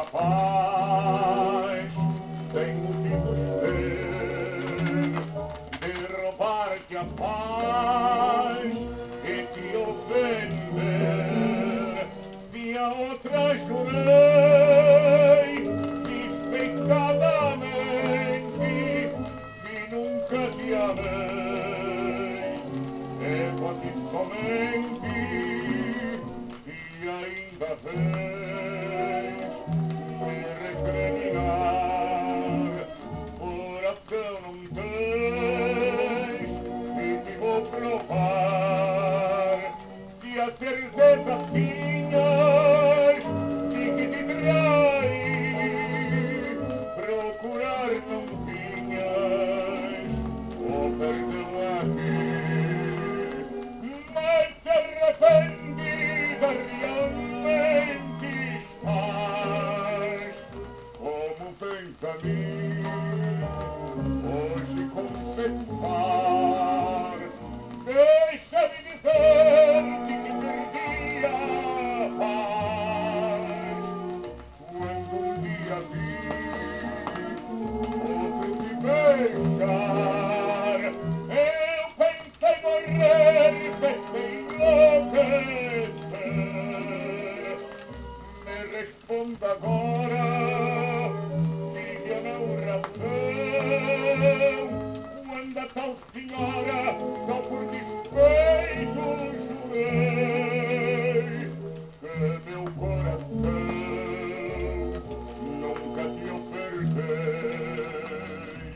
capaz, sem motivos de roubar-te a paz e te ofender. Se a outra jurei despeitadamente que nunca te amei, é quase somente e ainda vez me recriminar. Coração não tens e te vou provar se a certeza tinhas de que te trai. Procurar não tinhas o perdão aqui, mas se arrependida realmente estás. Como pensa a mim hoje confessar, deixa-me dizer-te que perdi a paz quando um dia vi outro te beijar. Eu pensei morrer, pensei enlouquecer. Me responda agora, diga não razão, quando a tal senhora só por despeito jurei que meu coração nunca te ofertei.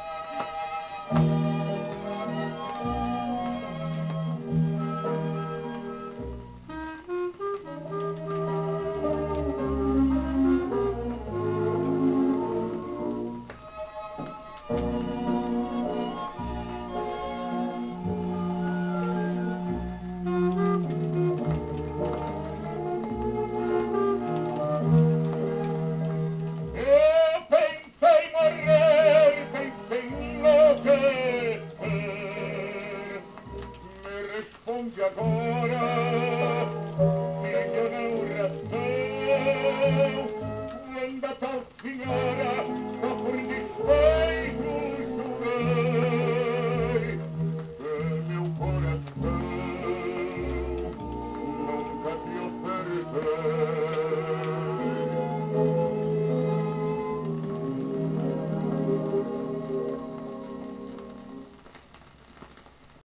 Eu pensei morrer, pensei enlouquecer. Me responde agora, diga não razão, quando a tal senhora